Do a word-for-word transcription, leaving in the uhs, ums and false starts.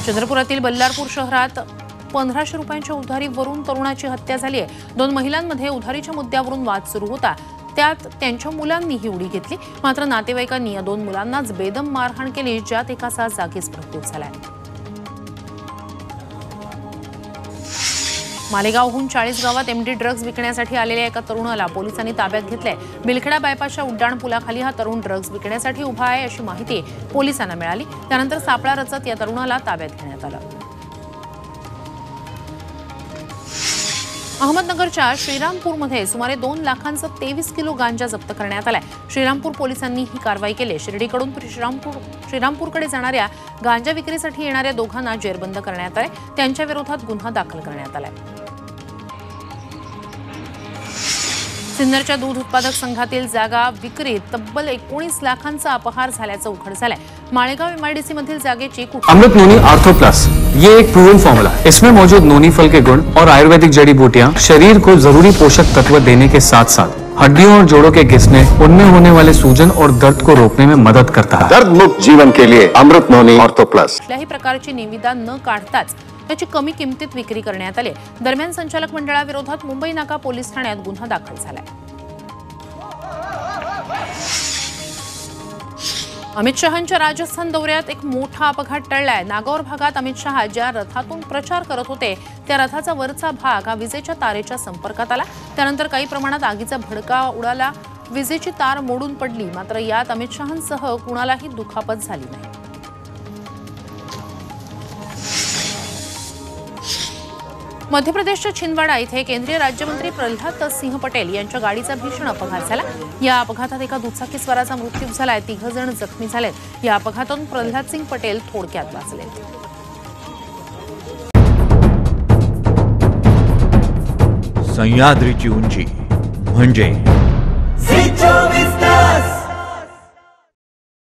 चंद्रपुरातील बल्लारपूर शहरात पंधराशे रुपयांच्या उधारीवरून तरुणाची हत्या झाली आहे। दोन महिलांमध्ये उधारीच्या मुद्द्यावरून वाद सुरू होता, त्यात त्यांच्या मुलांनी ही उडी घेतली। मात्र नातेवाईकांनी या दोन मुलांनाच बेदम मारहाण केली, ज्यात एकाचा जागीच मृत्यू झालाय। मालेगावहून चाळीस गावात एमडी ड्रग्ज विकण्यासाठी आलेल्या एका तरुणाला पोलिसांनी ताब्यात घेतलंय। बिलखेडा बायपासच्या उड्डाण पुलाखाली हा तरुण ड्रग्ज विकण्यासाठी उभा आहे अशी माहिती पोलिसांना मिळाली। त्यानंतर सापळा रचत या तरुणाला ताब्यात घेण्यात आलं। अहमदनगरच्या श्रीरामपूरमध्ये सुमारे दोन लाखांचा तेवीस किलो गांजा जप्त करण्यात आलाय। श्रीरामपूर पोलिसांनी ही कारवाई केली। शिर्डीकडून श्रीरामपूर श्रीरामपूरकडे जाणाऱ्या गांजा विक्रीसाठी येणाऱ्या दोघांना जेरबंद करण्यात आले। त्यांच्या विरोधात गुन्हा दाखल करण्यात आलाय। सिन्नरच्या दूध उत्पादक संघातील जागा विक्रीत तब्बल एकोणीस लाखांचा अपहार झाल्याचं उघड झालंय। माळेगाव एमआयडीसी मधील जागेची अमृत नोनी आर्थो प्लस ये एक प्रूवन फॉर्मूला है। इसमें मौजूद नोनी फल के गुण और आयुर्वेदिक जड़ी बूटियां शरीर को जरूरी पोषक तत्व देने के साथ साथ हड्डियों और जोड़ों के घिसने, उनमें होने वाले सूजन और दर्द को रोकने में मदद करता है। दर्द मुक्त जीवन के लिए अमृत नोनी आर्थो प्लस। कुठल्याही प्रकारची निविदा न काढताच त्याची कमी किमतीत विक्री करण्यात आली। दरम्यान संचालक मंडळाविरोधात मुंबई नाका पोलीस ठाण्यात गुन्हा दाखल झालाय। अमित शहांच्या राजस्थान दौऱ्यात एक मोठा अपघात टळलाय। नागौर भागात अमित शहा ज्या रथातून प्रचार करत होते त्या रथाचा वरचा भाग हा विजेच्या तारेच्या संपर्कात आला। त्यानंतर काही प्रमाणात आगीचा भडका उडाला, विजेची तार मोडून पडली। मात्र यात अमित शहांसह कुणालाही दुखापत झाली नाही। मध्य प्रदेशच्या छिंदवाडा इथे केंद्रीय राज्यमंत्री प्रल्हाद सिंह पटेल यांच्या गाडीचा भीषण अपघात झाला। या अपघातात एका दुचाकीस्वाराचा मृत्यू झालाय, तिघ जण जखमी झालेत। या अपघातातून प्रल्हाद सिंह पटेल थोडक्यात वाचले। सह्याद्रीची उंची म्हणजे